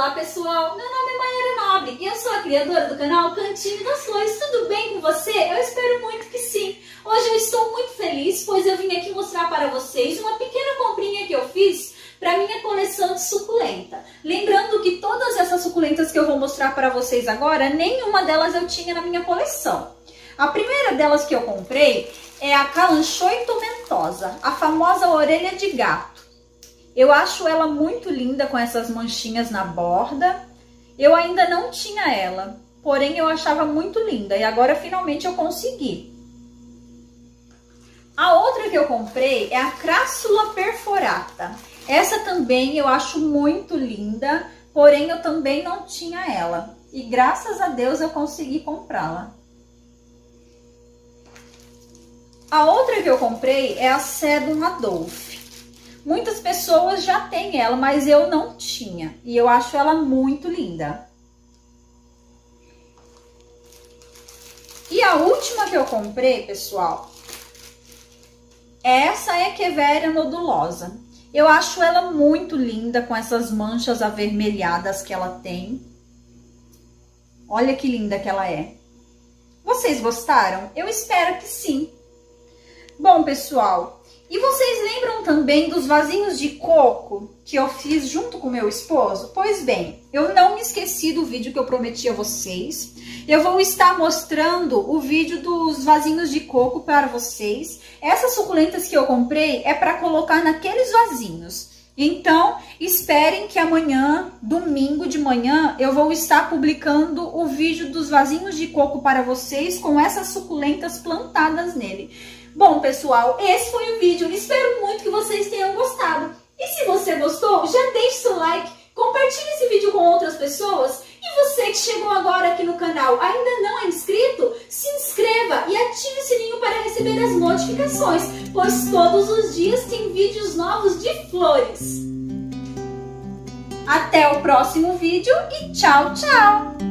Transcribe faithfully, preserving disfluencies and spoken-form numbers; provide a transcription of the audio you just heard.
Olá pessoal, meu nome é Mayara Nobre e eu sou a criadora do canal Cantinho das Flores. Tudo bem com você? Eu espero muito que sim. Hoje eu estou muito feliz, pois eu vim aqui mostrar para vocês uma pequena comprinha que eu fiz para minha coleção de suculenta. Lembrando que todas essas suculentas que eu vou mostrar para vocês agora, nenhuma delas eu tinha na minha coleção. A primeira delas que eu comprei é a Kalanchoe Tomentosa, a famosa orelha de gato. Eu acho ela muito linda com essas manchinhas na borda. Eu ainda não tinha ela, porém eu achava muito linda e agora finalmente eu consegui. A outra que eu comprei é a Crassula Perforata. Essa também eu acho muito linda, porém eu também não tinha ela. E graças a Deus eu consegui comprá-la. A outra que eu comprei é a Sedum Adolphe. Muitas pessoas já têm ela, mas eu não tinha. E eu acho ela muito linda. E a última que eu comprei, pessoal, é essa Echeveria nodulosa. Eu acho ela muito linda com essas manchas avermelhadas que ela tem. Olha que linda que ela é. Vocês gostaram? Eu espero que sim. Bom, pessoal, e vocês lembram também dos vasinhos de coco que eu fiz junto com meu esposo? Pois bem, eu não me esqueci do vídeo que eu prometi a vocês. Eu vou estar mostrando o vídeo dos vasinhos de coco para vocês. Essas suculentas que eu comprei é para colocar naqueles vasinhos. Então, esperem que amanhã, domingo de manhã, eu vou estar publicando o vídeo dos vasinhos de coco para vocês com essas suculentas plantadas nele. Bom, pessoal, esse foi o vídeo. Espero muito que vocês tenham gostado. E se você gostou, já deixe seu like, compartilhe esse vídeo com outras pessoas. E você que chegou agora aqui no canal ainda não é inscrito, se inscreva e ative o sininho para receber as notificações, pois todos os dias tem vídeos novos de flores. Até o próximo vídeo e tchau, tchau!